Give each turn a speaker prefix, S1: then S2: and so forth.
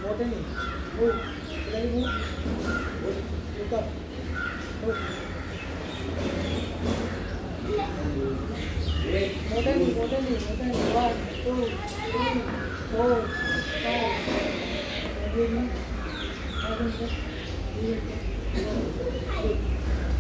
S1: Botany. Move. Let me move. Look up. Move. Botany. 1, 2, 3, 4, 5. Every minute.